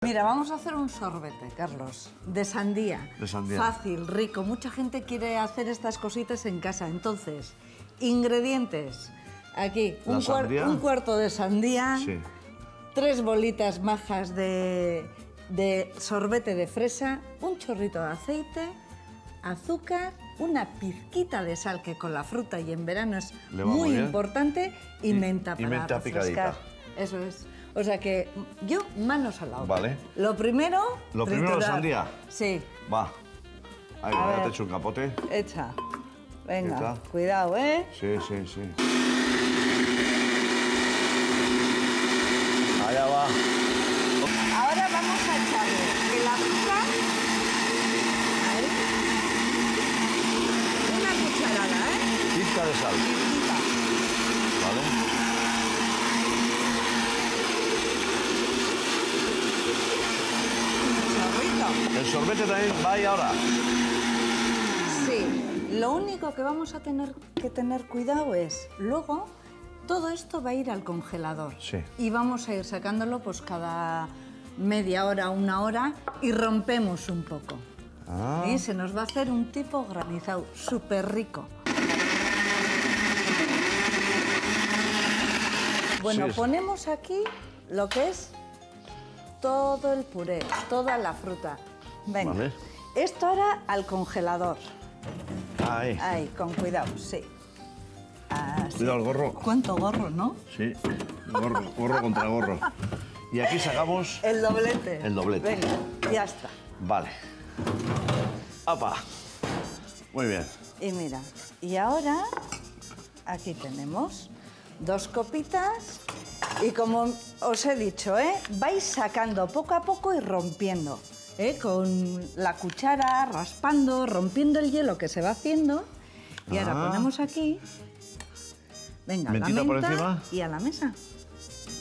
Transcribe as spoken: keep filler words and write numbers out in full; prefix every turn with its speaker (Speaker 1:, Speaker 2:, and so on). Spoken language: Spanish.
Speaker 1: Mira, vamos a hacer un sorbete, Carlos, de sandía.
Speaker 2: De sandía.
Speaker 1: Fácil, rico. Mucha gente quiere hacer estas cositas en casa. Entonces, ingredientes. Aquí, un, cuar un cuarto de sandía, sí. Tres bolitas majas de, de sorbete de fresa, un chorrito de aceite, azúcar, una pizquita de sal, que con la fruta y en verano es muy, muy importante, y, y menta para y menta refrescar. Picadita. Eso es. O sea que yo, manos al lado.
Speaker 2: Vale.
Speaker 1: Lo primero...
Speaker 2: Lo primero la sandía.
Speaker 1: Sí.
Speaker 2: Va. Ahí, va, ya te echo un capote.
Speaker 1: Echa. Venga, cuidado, ¿eh?
Speaker 2: Sí, sí, sí. Allá va.
Speaker 1: Ahora vamos a echarle el azúcar. Ahí. Una cucharada, ¿eh?
Speaker 2: Pizca de sal.
Speaker 1: Pizquita.
Speaker 2: Vale. ¿El sorbete también va ahí ahora?
Speaker 1: Sí. Lo único que vamos a tener que tener cuidado es, luego, todo esto va a ir al congelador.
Speaker 2: Sí.
Speaker 1: Y vamos a ir sacándolo pues cada media hora, una hora, y rompemos un poco.
Speaker 2: Ah.
Speaker 1: Y se nos va a hacer un tipo granizado, súper rico. Bueno, sí, ponemos aquí lo que es todo el puré, toda la fruta. Venga, vale. Esto ahora al congelador.
Speaker 2: Ahí.
Speaker 1: Ahí, con cuidado, sí. Así.
Speaker 2: Cuidado el gorro.
Speaker 1: ¿Cuánto gorro, no?
Speaker 2: Sí, gorro, gorro contra gorro. Y aquí sacamos...
Speaker 1: El doblete.
Speaker 2: El doblete.
Speaker 1: Venga, ya está.
Speaker 2: Vale. ¡Apa! Muy bien.
Speaker 1: Y mira, y ahora aquí tenemos dos copitas y como os he dicho, ¿eh? Vais sacando poco a poco y rompiendo. ¿Eh? Con la cuchara, raspando, rompiendo el hielo que se va haciendo. Y ah. ahora ponemos aquí. Venga,
Speaker 2: mentita
Speaker 1: la menta
Speaker 2: por encima.
Speaker 1: Y a la mesa.